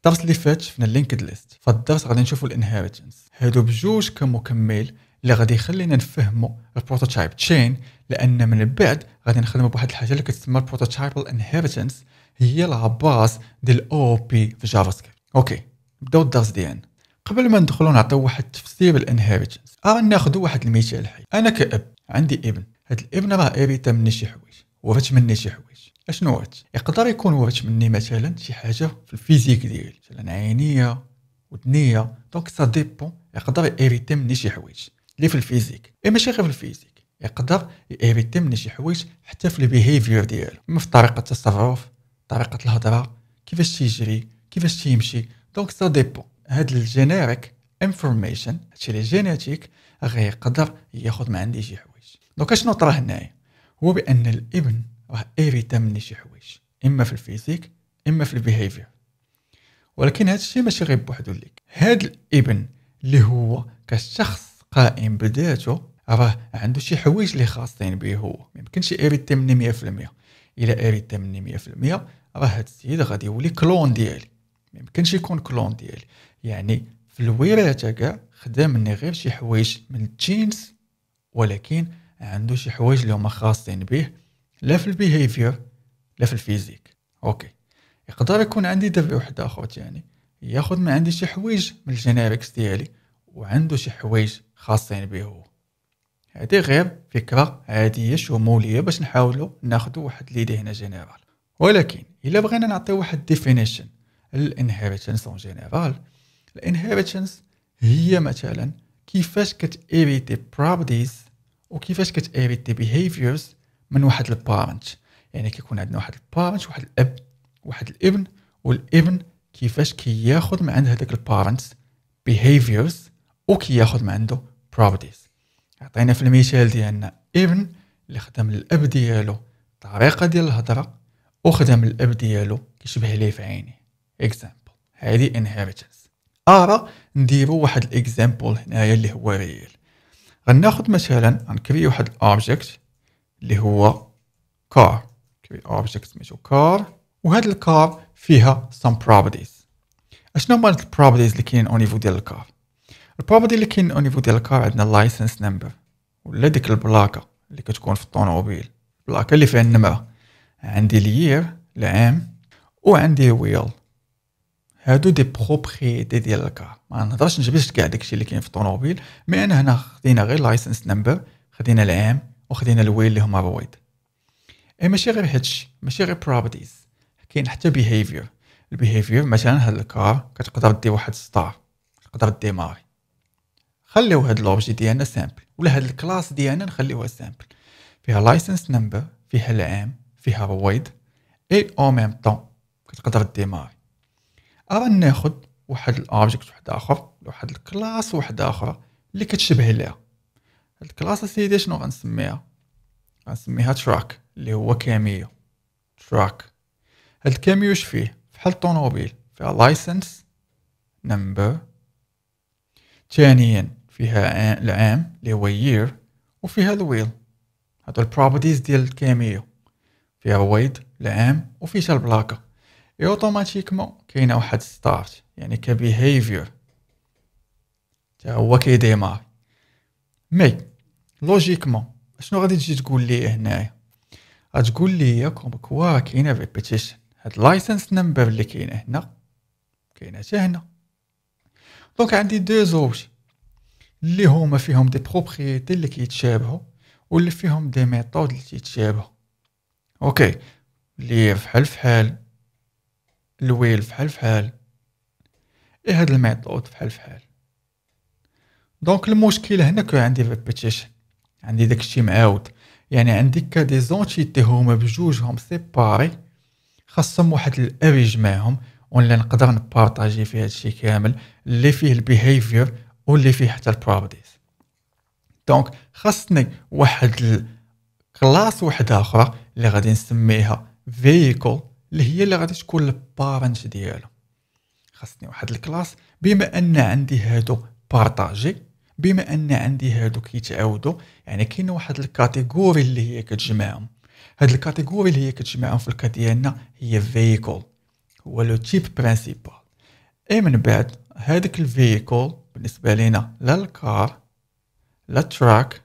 الدرس اللي فات شفنا اللينكد ليست، فالدرس غادي نشوفوا الانهيرتنس. هادو بجوج كمكمل اللي غادي يخلينا نفهموا البروتوتايب تشين، لان من بعد غادي نخدموا بواحد الحاجه اللي كتسمى البروتوتايبال انهيرتنس، هي لا باز ديال او بي في جافا سكريبت. اوكي، نبداو الدرس ديالنا. قبل ما ندخلوا نعطيو واحد التفسير الانهيرتنس، ناخذ واحد المثال حي. انا كأب عندي ابن، هاد الابن راه اريتا مني شي حوايج، ورث مني شي حوايج. اشنو ورث؟ يقدر يكون ورث مني مثلا شي حاجه في الفيزيك ديالي، مثلا عينيه ودنيه، دونك سا ديبون. يقدر يريتا مني شي حوايج اللي في الفيزيك، ماشي غير في الفيزيك، يقدر يريتا مني شي حوايج حتى في البيهيفير ديالو، في طريقه التصرف، طريقه الهضره، كيفاش تيجري، كيفاش تيمشي. دونك سا ديبون. هاد الجينيريك انفورميشن، هادشي اللي جينيتيك، غيقدر ياخذ من عندي شي حوايج. دونك اشنو طرا هنايا؟ هو بان الابن راه اريتا مني شي حوايج، اما في الفيزيك اما في البيهيفير. ولكن هذا الشيء ماشي غير بوحدو ليك. هاد الابن اللي هو كشخص قائم بذاته راه عنده شي حوايج اللي خاصين به هو، ما يمكنش اريتا مني 100%. الا اريتا مني 100% راه هاد السيد غادي يولي كلون ديالي، ما يمكنش يكون كلون ديالي. يعني في الوراثه كاع خدا مني غير شي حوايج من الجينز، ولكن عنده شي حوايج اللي هما خاصين به، لا في البيهيفير لا في الفيزيك. اوكي، يقدر يكون عندي دابا واحد اخر ثاني ياخذ من عندي شي حوايج من الجينيريكس ديالي، وعنده شي حوايج خاصين به هو. هذه غير فكره عاديه شموليه باش نحاولوا ناخذوا واحد ليدي هنا جينيرال. ولكن الا بغينا نعطيو واحد ديفينيشن للانهيرتنس اون جينيرال، الانهيرتنس هي مثلا كيفاش كتيريتي بروبرتيز وكيفاش كتيريتي بيهيفيرز من واحد البارنت. يعني كيكون عندنا واحد البارنت، واحد الاب، واحد الابن، والابن كيفاش كياخذ من عند هذاك البارنتس بيهيفيرز وكياخذ من عنده بروبرتيز. عطينا في المثال ديالنا ابن اللي خدم الاب ديالو طريقه ديال الهضره، وخدم الاب ديالو كيشبه ليه في عينيه. اكزامبل، هذه انهيرتنس. نديرو واحد الاكزامبل هنايا اللي هو ريال. غناخذ مثلا غنكري واحد الاوبجيكت اللي هو كار، كري اوبجيكت سميتو كار، وهاد الكار فيها some properties. اشنو هما البروبرتيز اللي كاين او نيفو ديال الكار؟ البروبرتي اللي كاين او نيفو ديال الكار عندنا لايسنس نمبر، ولا ديك البلاكه اللي كتكون في الطوموبيل، البلاكه اللي فيها النمره. عندي اليير العام، وعندي ويل. هادو دي بروبريتي ديال الكار. ما نهضرش نجبدش كاع داكشي اللي كاين في الطوموبيل، مي انا هنا خدينا غير لايسنس نمبر، خدينا العام، وخدينا الويل اللي هما رويد. ماشي غير هادشي، ماشي غير بروبرتيز، كاين حتى بيهيفير. البيهيفير مثلا هاد الكار كتقدر دير واحد ستار، تقدر ديماري. خليو هاد لوبجي ديالنا سامبل، ولا هاد الكلاس ديالنا نخليوها سامبل، فيها لايسنس نمبر، فيها العام، فيها رويد، اي او ميم طون كتقدر ديماري. ناخذ واحد الاوبجيكت واحد اخر، واحد الكلاس واحد اخر اللي كتشبه ليها. هاد الكلاس سيدي شنو غنسميها؟ غنسميها تراك، اللي هو كاميو. تراك. هاد الكاميو اش فيه؟ فحال الطوموبيل، فيها لايسنس نمبر، ثانيا فيها العام اللي هو يير، وفيها الويل. هادو البروبرتيز ديال الكاميو، فيها ويد العام وفيها البلاكه. اي اوتوماتيكمون كاينه واحد ستارت، يعني كبيهيفير تا هو كيديمار. مي لوجيكمون اشنو غادي تجي تقول لي هنايا؟ غتقول لي كوا كاينه ريبيتيشن. هاد لايسنس نمبر اللي كاينه هنا كاينه حتى هنا. دونك عندي دو زوج اللي هما فيهم دي بروبريتي اللي كيتشابهوا، واللي فيهم دي ميثود اللي كيتشابهوا. اوكي، اللي فحال فحال، الويل فحال فحال، هاد الميثود فحال فحال. دونك المشكل هنا كو عندي ريبيتيشن، عندي داكشي معاود. يعني عندي كدي زونتيتي هما بجوجهم سيباري، خاصهم واحد الاب يجمعهم، ولا نقدر نبارطاجي فيه هادشي كامل اللي فيه البيهيفير واللي فيه حتى البروبرتيز. دونك خاصني واحد الكلاس واحد اخرى اللي غادي نسميها فييكل، اللي هي اللي غادي تكون البارنت ديالو. خاصني واحد الكلاس بما ان عندي هادو بارطاجي، بما ان عندي هادو كيتعاودوا، يعني كاين واحد الكاتيجوري اللي هي كتجمعهم. هاد الكاتيجوري اللي هي كتجمعهم في الكا ديالنا هي فييكل، هو لو تيب برينسيبال. اي من بعد هذيك الفيكول بالنسبه لينا لا الكار لا التراك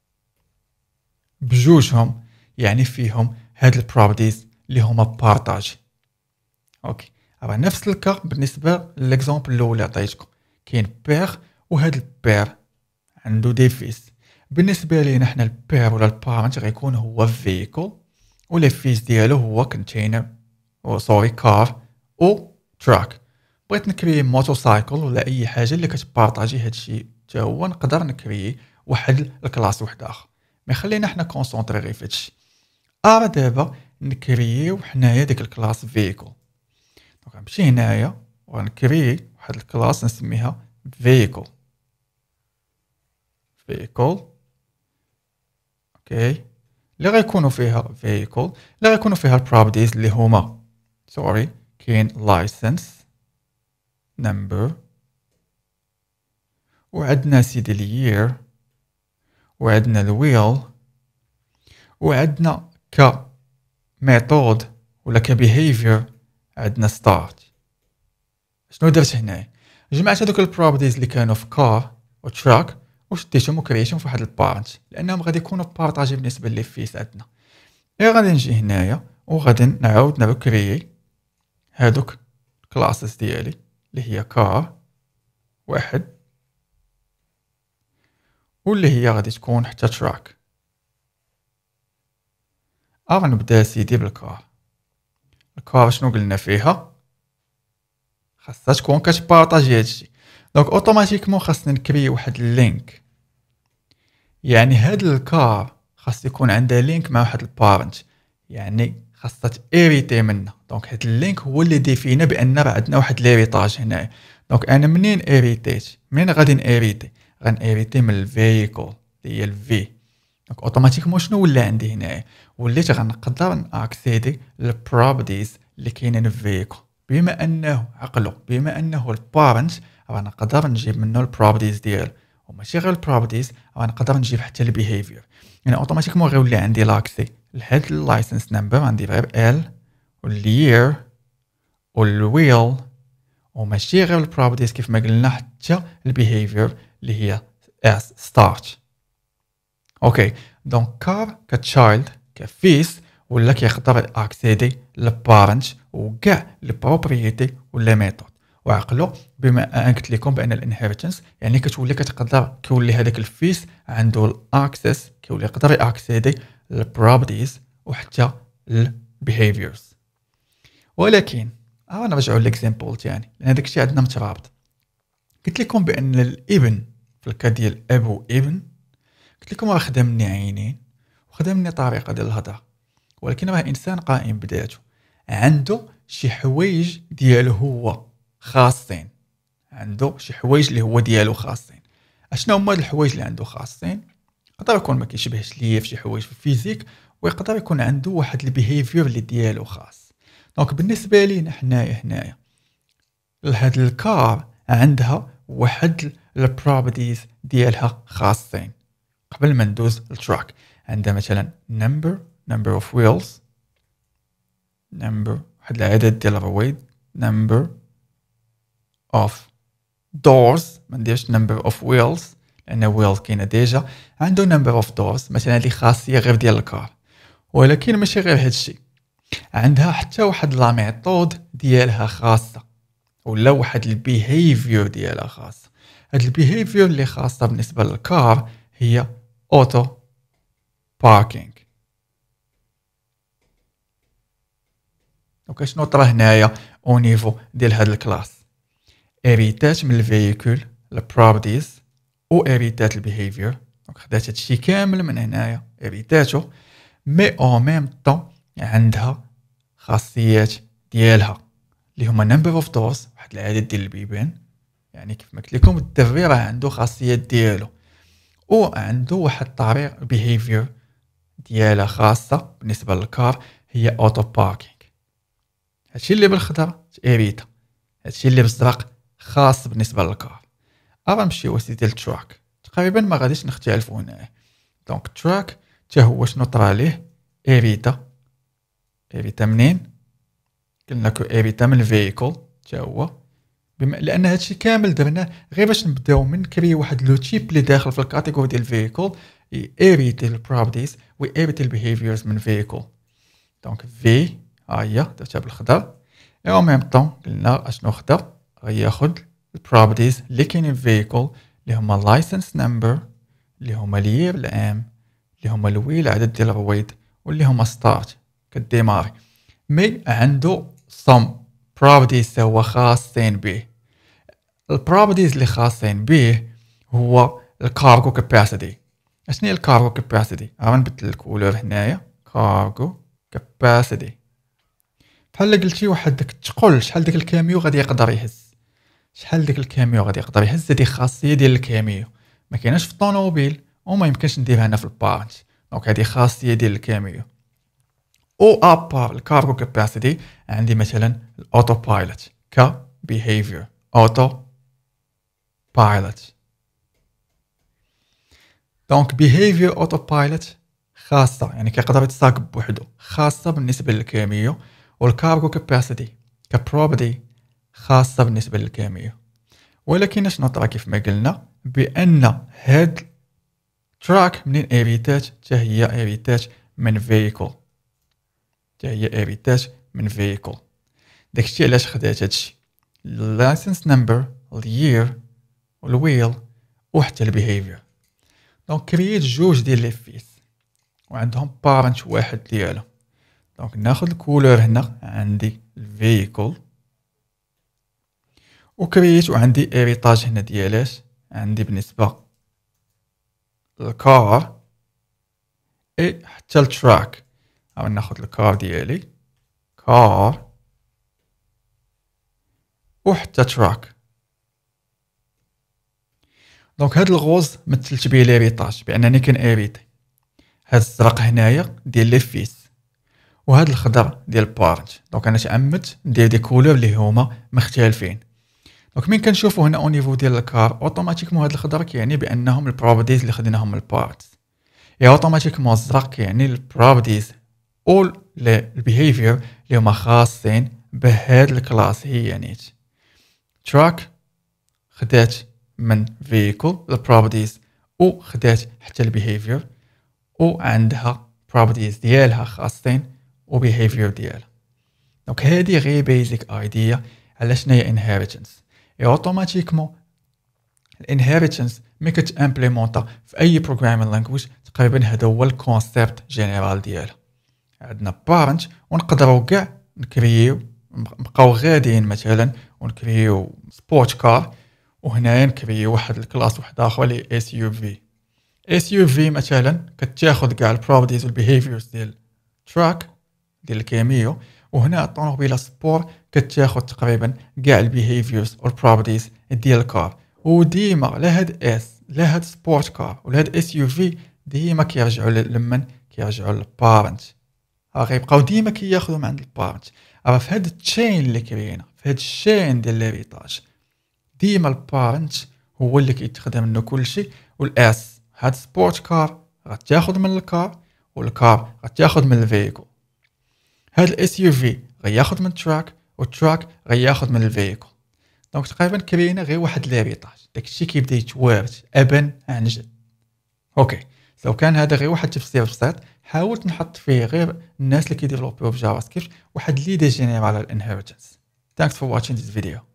بجوجهم يعني فيهم هاد البروبرتيز اللي هما بارطاجي. اوكي راه نفس الكا بالنسبه للاكزامبل الاولى عطيتكم، كاين بير وهاد البير عنده دي فيس. بالنسبه لينا حنا البير ولا البارنت غيكون هو فيكول ولا فيس ديالو هو كونتينر او سوري كار او تراك. بغيت نكري موتوسايكل ولا اي حاجه اللي كتبارطاجي هادشي حتى هو نقدر نكري واحد الكلاس واحد اخر. مي خلينا حنا كونسونطري غير في هادشي. دابا نكرييو حنايا ديك الكلاس فيكول. دونك غنمشي هنايا وغنكري واحد الكلاس نسميها فيكول. اوكي اللي غيكونوا فيها vehicle اللي غيكونوا فيها البروبرتيز اللي هما كاين license number وعندنا سيدي اليير وعندنا الويل وعندنا كميثود ولا كبيهيفير عندنا ستارت. شنو درت هنايا؟ جمعت هذوك البروبرتيز اللي كانوا في كار وتراك وشديتهم وكريتهم في واحد البارنت لانهم غادي يكونوا بارطاجي بالنسبه لي فيس عندنا. غادي نجي هنايا وغادي نعاود نكريي هادوك كلاسز ديالي اللي هي كار واحد واللي هي غادي تكون حتى تراك. غنبدا سيدي بالكار. الكار شنو قلنا فيها؟ خاصها تكون كتبارطاجي هادشي. دونك اوتوماتيكمون خاصنا نكري واحد اللينك، يعني هاد الكار خاص يكون عندها لينك مع واحد البارنت، يعني خاصها تيريتي منه. دونك هاد اللينك هو اللي ديفينا بان راه عندنا واحد ليريطاج هنايا. دونك انا منين ايريتيت؟ منين غادي نيريتي؟ غنيريتي من الفيكول اللي هي الفي. دونك اوتوماتيكمون شنو ولا عندي هنايا؟ وليت غنقدر ناكسيدي للبروبرتيز اللي كاينين في الفيكول بما انه عقلو بما انه البارنت غنقدر نجيب منه البروبرتيز ديالو، وماشي غير البروبرتيز غنقدر نجيب حتى البيهيفير. يعني اوتوماتيكمون غيولي عندي لاكسي لهاد اللايسنس نمبر غندير غير ال واليير والويل وماشي غير البروبرتيز كيف ما قلنا حتى البيهيفير اللي هي اس ستارت. اوكي دونك كار كتشايلد كفيس ولا كيقدر اكسيدي للبارنت وكاع لي بروبريتي ولا ميثود. وعقلو بما ان قلت لكم بان الانهيرتنس يعني كتولي كتقدر كيولي هذاك الفيس عنده الاكسس كيولي يقدر ياكسيدي للبروبرتيز وحتى البيهيفيرز. ولكن نرجعوا للاكزامبل ثاني لان هذاك الشيء عندنا مترابط. قلت لكم بان الابن في الكاد ديال اب وابن قلت لكم راه خدمني عينين وخدمني طريقه ديال الهضره، ولكن راه انسان قائم بذاته عنده شي حوايج ديالو هو خاصين، عنده شي حوايج اللي هو ديالو خاصين. اشنو هما الحوايج اللي عنده خاصين؟ يقدر يكون ما كيشبهش ليا في شي حوايج في الفيزيك، ويقدر يكون عنده واحد البيهيفير اللي ديالو خاص. دونك بالنسبه لينا هنايا لهاد الكار عندها واحد البروبرتيز ديالها خاصين. قبل ما ندوز التراك عندها مثلا number of wheels، number واحد العدد ديال الرويد، number of doors ما نديرش number of wheels لان wheels كاينه ديجا. عنده number of doors مثلا هذه خاصيه غير ديال الكار. ولكن ماشي غير هادشي، عندها حتى واحد لا ميثود ديالها خاصه ولا واحد البيهيفير ديالها خاصه. هاد البيهيفير اللي خاصه بالنسبه للكار هي اوتو باركينغ. دونك شنو طرا هنايا او نيفو ديال هاد الكلاس؟ اريتات من الفيكول البروبرتيز و اريتات البيهيفير. دونك خدات هادشي كامل من هنايا اريتاتو، مي او ميم طون عندها خاصيات ديالها اللي هما نمبر اوف دورز واحد العدد ديال البيبان. يعني كيف ما قلت لكم الدري راه عنده خاصيات ديالو وعنده واحد الطريق بيهيفير ديالها خاصه بالنسبه للكار هي اوتو باركينغ. هادشي اللي بالخضر اريتا، هادشي اللي بالزرق خاص بالنسبه للكار. غنمشيو سيدي للتراك، تقريبا ما غاديش نختلفوا هنايا. دونك تراك حتى هو شنو طرا ليه؟ اريتا منين؟ قلنا كو اريتا من الفيكول حتى هو لان هادشي كامل درناه غير باش نبداو من كري واحد لو تيب اللي داخل في الكاتيجوري ديال فيكول يريت البروبرتيز ويريت البيهيفيرز من فيكول. دونك في هي درتها بالخضر اي او ميم طون قلنا اشنو خدا غياخد البروبرتيز اللي كاينين في فيكول اللي هما لايسنس نمبر اللي هما اليير العام اللي هما الويل عدد ديال الرويد واللي هما ستارت كديماري مي عنده some properties هو خاصين به. البروبرتيز اللي خاصين به هو الكارغو كاباسيتي. اشنو هي الكارغو كاباسيتي؟ غنبدل الكولور هنايا كارغو كاباسيتي بحال قلتي واحد داك تقول شحال داك الكاميو غادي يقدر يهز، شحال داك الكاميو غادي يقدر يهز. هذه خاصيه ديال الكاميو ما كايناش في الطوموبيل وما يمكنش نديرها هنا في البارنت. دونك هذه خاصيه ديال الكاميو. او ابار الكارغو كاباسيتي عندي مثلا الاوتو بايلوت ك بيهيفير اوتو بايلوت. دونك بيهيفير اوتو بايلوت خاصه يعني كيقدر يتساق بوحدو خاصه بالنسبه للكاميو. والكارغو كاباسيتي كبروبرتي خاصه بالنسبه للكاميو. ولكن شنو طرا كيف ما قلنا بان هاد تراك منين اريتات حتى هي اريتات من فيكول، حتى هي اريتات من فيكول. داكشي علاش خدات هادشي اللايسنس نمبر اليير والويل وحتى البيهيفير. دونك كرييت جوج ديال لي فيس وعندهم بارنت واحد ديالهم. دونك ناخذ الكولور هنا عندي الفيكول وكرييت وعندي اريتاج هنا ديالاش عندي بالنسبه للكار اي حتى التراك. او ناخذ الكار ديالي كار وحتى تراك. دونك هاد الغوز مثلت به ليريتاج بانني كناريتي. هاد الزرق هنايا ديال لي فيس وهاد الخضر ديال بارنت. دونك انا تعمدت ندير دي كولور اللي هما مختلفين. دونك مين كنشوفوا هنا او نيفو ديال الكار اوتوماتيكمون هاد الخضر كيعني بانهم البروبرتيز اللي خديناهم من البارت. يا اوتوماتيكمون الزرق كيعني البروبرتيز او البيهيفير اللي هما خاصين بهاد الكلاس. هي نيت تراك خدات من فيكول البروبرتيز او خدات حتى البيهيفير وعندها بروبرتيز ديالها خاصين وبيهيفير ديالها. دونك هادي غير بيزيك ايديا على شنو هي انهيريتنس. اي اوتوماتيكمون الانهيريتنس ملي كتامبليمونطا في اي بروغرامين لانجويج تقريبا هذا هو الكونسيبت جينيرال ديالها. عندنا بارنت ونقدروا كاع نكريو نبقاو غاديين مثلا ونكريو سبورت كار وهنايا نكريو واحد الكلاس واحد اخر اللي اس يو في. اس يو في مثلا كتاخذ كاع البروبرتيز والبيهيفيرز ديال تراك ديال الكاميو وهنا الطوموبيله سبور كتاخذ تقريبا كاع البيهيفيرز والبروبرتيز ديال الكار. وديما لا هاد اس لا هاد سبورت كار ولا هاد اس يو في ديما كيرجعوا لمن كيرجعوا للبارنت. غيبقاو ديما كياخذوا من عند البارنت. في هاد التشين اللي كاينه في هاد الشين ديال ليريتاج ديما البارنت هو اللي كيتخدم منه كلشي. والاس هاد سبورت كار غتاخذ من الكار والكار غتاخذ من الفيكول. هاد الاس يو في غياخذ من التراك والتراك غياخذ من الفيكول. دونك تقريبا كاينه غير واحد ليريتاج داكشي كيبدا يتوارث ابا عن جد. اوكي لو كان هذا غير واحد تفسير بسيط حاولت نحط فيه غير الناس اللي كيديفلوبيو في جافا سكريبت واحد ليدي جينيرال على الانهيرتنس. Thanks for watching this video.